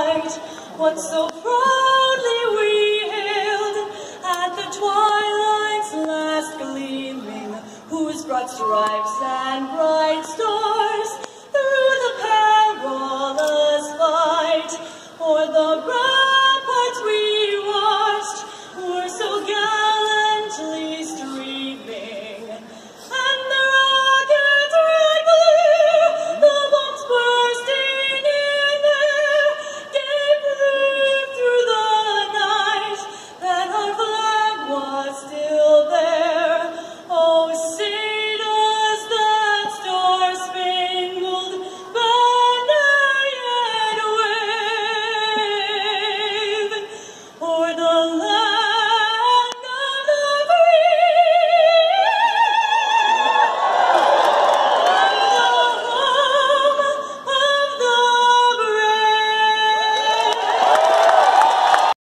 light, what so proudly we hailed at the twilight's last gleaming, whose broad stripes and bright stars